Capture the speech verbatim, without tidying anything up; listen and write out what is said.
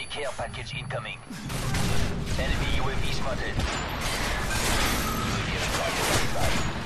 Enemy care package incoming. Enemy U A V spotted. U A V required.